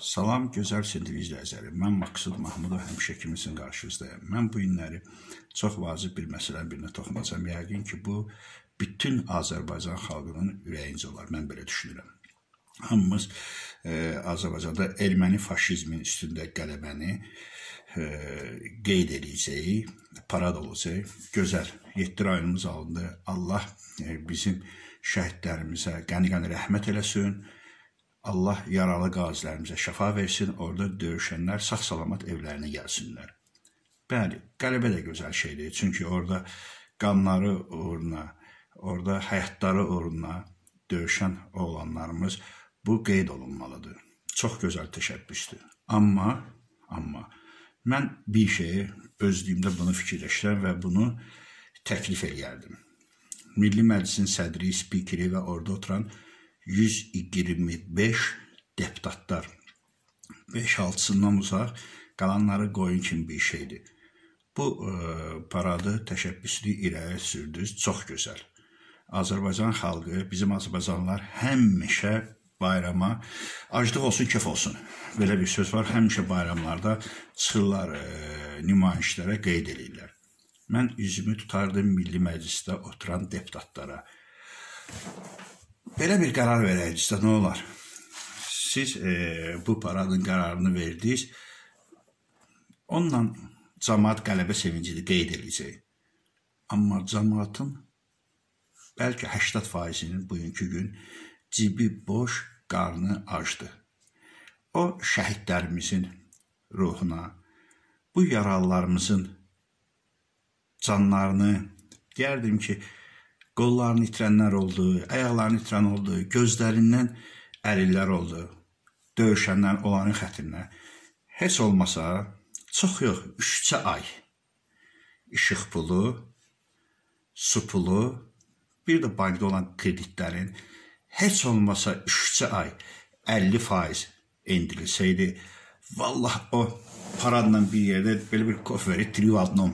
Salam, gözəl sinirli izləyicilərim. Mən Maksud Mahmudov, həmişə kimizin qarşınızdayım. Mən bu günləri çox vacib bir məsələnin birinə toxunacağım. Yəqin ki, bu bütün Azərbaycan xalqının ürəyincə olar. Mən belə düşünürəm. Hamımız Azərbaycanda erməni faşizmin üstündə qələbəni qeyd edəcəyik, parad olacaq. Gözəl, 7 ayımız alındı. Allah bizim şəhidlərimizə qəni-qəni rəhmət eləsin. Allah yaralı qazilərimizə şəfa versin, orada döyüşənlər sağ-salamat evlərinə gəlsinlər. Bəli, qələbə də gözəl şeydir. Çünki orada qanları uğruna, orada həyatları uğruna döyüşən oğlanlarımız bu qeyd olunmalıdır. Çox gözəl təşəbbüsdür. Amma mən bir şeyi özlüyümdə bunu fikirləşirəm və bunu təklif eləyərdim. Milli Məclisin sədri, spikeri və orada oturan 125 deputatlar, 5-6-sından uzaq, qalanları qoyun kimi bir şeydir. Bu paradı, təşəbbüsünü irəli sürdünüz, çox gözəl. Azərbaycan xalqı, bizim Azərbaycanlılar həmişə bayrama, aclıq olsun, kef olsun. Belə bir söz var, həmişə bayramlarda çıxırlar, nümayişlərə qeyd edirlər. Mən üzümü tutardım Milli Məclisdə oturan deputatlara. Belə bir qərar verəcəksə nə olar? Siz bu paradın qərarını verdiniz, onunla cəmaat qələbə sevincini qeyd edəcək. Amma cəmaatın bəlkə 80%-nin bugünkü gün cibi boş, qarnı acdır. O şəhidlərimizin ruhuna, bu yaralılarımızın canlarını, deyərdim ki, qollarını itirənlər oldu, ayaqlarını itirən oldu, gözlərindən əlillər oldu, döyüşənlər olanın xətrinə. Heç olmasa, çox yox, 3 ay işıq pulu, su pulu, bir də bankda olan kreditlərin heç olmasa 3 ay 50% endirilsəydi, vallah o paradla bir yerdə belə bir koferi trivadnom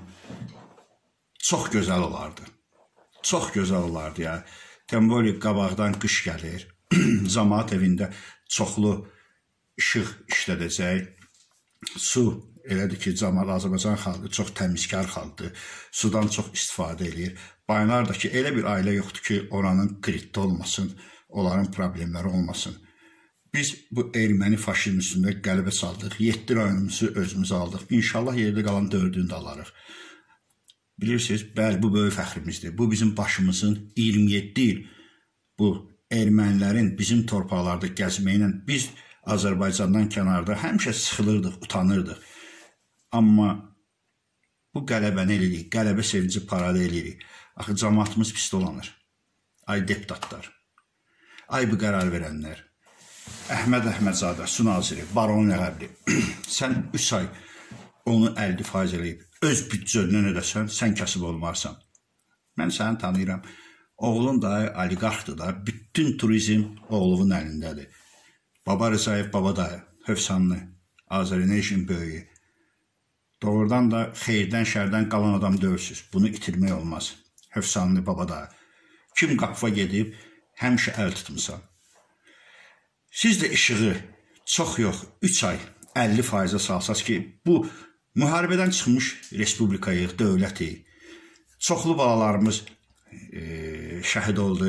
çox gözəl olardı. Çox gözəl olardı ya. Temboli qabaqdan qış gəlir. Cəmaat evində çoxlu işıq işlədəcək. Su, elədir ki, cəmaat Azərbaycan xalqı çox təmizkar xalqdır. Sudan çox istifadə edir. Bayınlardakı elə bir ailə yoxdur ki, oranın krediti olmasın, onların problemləri olmasın. Biz bu erməni faşizm üstündə qələbə saldıq. 7 rayonumuzu özümüz aldıq. İnşallah yerdə qalan 4-ünü də alarıq. Bilirsiniz, bəli, bu böyük fəxrimizdir. Bu bizim başımızın 27 il bu ermənilərin bizim torpaqlarda gəzməklə biz Azərbaycandan kənarda həmişə sıxılırdıq, utanırdıq. Amma bu qələbəni eləyirik, qələbə sevinci paradı eləyirik. Axı, cəmaatımız pis dolanır. Ay deputatlar, ay bu qərar verənlər, Əhməd Əhmədzadə, su naziri, baron ləqəbli, sən 3 ay onu 50% eləyib, öz büdcəndən ödəsən, sən kasıb olmarsan. Mən səni tanıyıram. Oğlun da oliqarxdır da, bütün turizm oğlunun əlindədir. Baba Rızayev, baba dayı, Hövsanlı, Azərenerjinin böyüyü. Doğrudan da xeyirdən, şərdən qalan adam döyürsüz. Bunu itirmək olmaz. Hövsanlı, baba dayı. Kim qapıva gedib, həmişə əl tutmuşsan. Siz də işığı çox yox, 3 ay 50%-ə salsaz ki, bu müharibədən çıxmış respublikayıq, dövlətik. Çoxlu balalarımız şəhid oldu.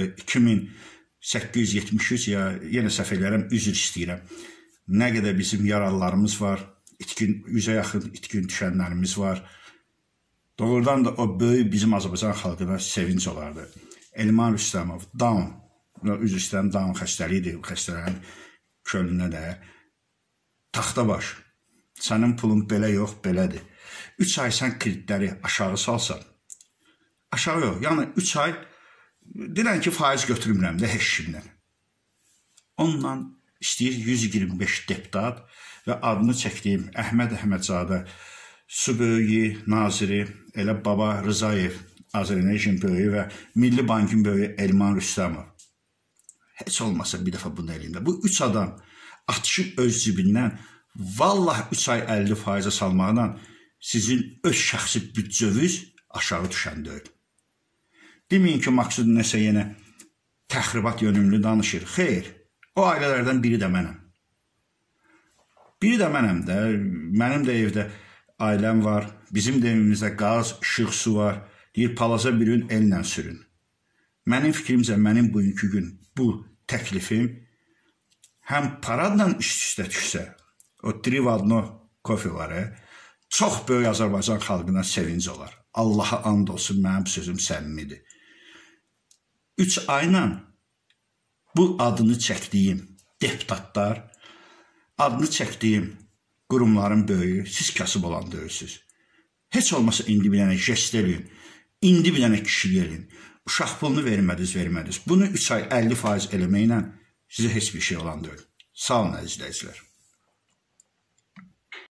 2873 ya, yenə səhv edirəm, üzr istəyirəm. Nə qədər bizim yaralılarımız var, 100-ə yaxın itkin düşənlərimiz var. Doğrudan da o böyük bizim Azərbaycan xalqına sevinç olardı. Elman Rüstəmov, Down, üzr istəyirəm, Down xəstəliyidir, xəstələrin könlünə də. Taxtabaş, sənin pulun belə yox, belədir. 3 ay sən kreditləri aşağı salsan, aşağı yox, yəni 3 ay, deyilən ki, faiz götürmürəm də heç kimdən. Onunla istəyir 125 deputat və adını çəkdiyim Əhməd Əhmədzadə, su böyüyü, naziri, elə baba Rızayev, Azərenerjinin böyüyü və Milli Bankın böyüyü Elman Rüstəmov. Heç olmasa bir dəfə bunu eləyində. Bu 3 adam atışıb öz cibindən, vallah 3 ay 50%-ə salmaqla sizin öz şəxsi büdcövüz aşağı düşən deyil. Deməyin ki, Maksud nəsə yenə təxribat yönümlü danışır. Xeyr, o ailələrdən biri də mənəm. Biri də mənəm də, mənim də evdə ailəm var, bizim də evimizdə qaz, işıq, su var. Deyir, palaza bir gün ellə sürün. Mənim fikrimcə, mənim bugünkü gün bu təklifim həm paradla üst-üstə düşsə, o Trivadno kofeları çox böyük Azərbaycan xalqına sevinc olar. Allaha and olsun, mənim sözüm səmimidir. 3 ayla bu adını çəkdiyim deputatlar, adını çəkdiyim qurumların böyüyü, siz kasıb olan deyilsiniz. Heç olmasa indi bir dənə jest eləyin, indi bir dənə kişilik eləyin. Uşaq pulunu vermədiniz. Bunu 3 ay 50% eləməklə sizə heç bir şey olan deyil. Sağ olun əzizləyicilər.